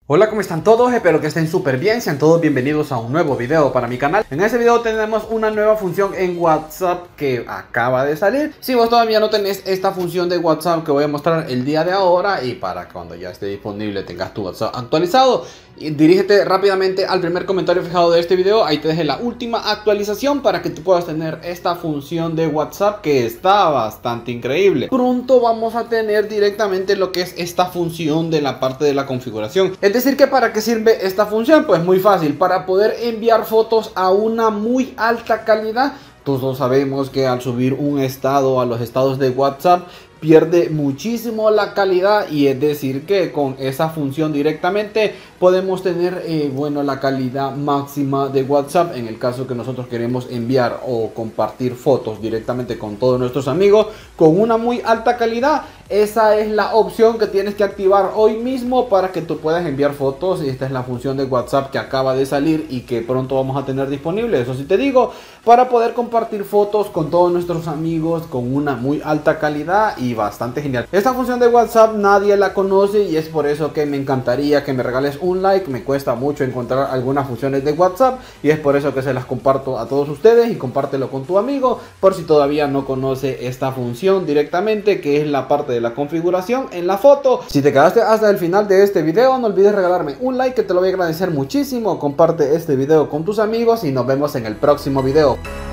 Hola, ¿cómo están todos? Espero que estén súper bien, sean todos bienvenidos a un nuevo video para mi canal. En este video tenemos una nueva función en WhatsApp que acaba de salir. Si vos todavía no tenés esta función de WhatsApp que voy a mostrar el día de ahora, y para cuando ya esté disponible tengas tu WhatsApp actualizado, dirígete rápidamente al primer comentario fijado de este video. Ahí te dejé la última actualización para que tú puedas tener esta función de WhatsApp que está bastante increíble. Pronto vamos a tener directamente lo que es esta función de la parte de la configuración. Es decir, que ¿para qué sirve esta función? Pues muy fácil, para poder enviar fotos a una muy alta calidad. Todos sabemos que al subir un estado a los estados de WhatsApp pierde muchísimo la calidad, y es decir que con esa función directamente podemos tener la calidad máxima de WhatsApp en el caso que nosotros queremos enviar o compartir fotos directamente con todos nuestros amigos con una muy alta calidad. Esa es la opción que tienes que activar hoy mismo para que tú puedas enviar fotos, y esta es la función de WhatsApp que acaba de salir y que pronto vamos a tener disponible. Eso sí te digo, para poder compartir fotos con todos nuestros amigos con una muy alta calidad y bastante genial. Esta función de WhatsApp nadie la conoce, y es por eso que me encantaría que me regales un like. Me cuesta mucho encontrar algunas funciones de WhatsApp y es por eso que se las comparto a todos ustedes, y compártelo con tu amigo por si todavía no conoce esta función directamente, que es la parte de la configuración en la foto. Si te quedaste hasta el final de este video, no olvides regalarme un like, que te lo voy a agradecer muchísimo. Comparte este video con tus amigos y nos vemos en el próximo video.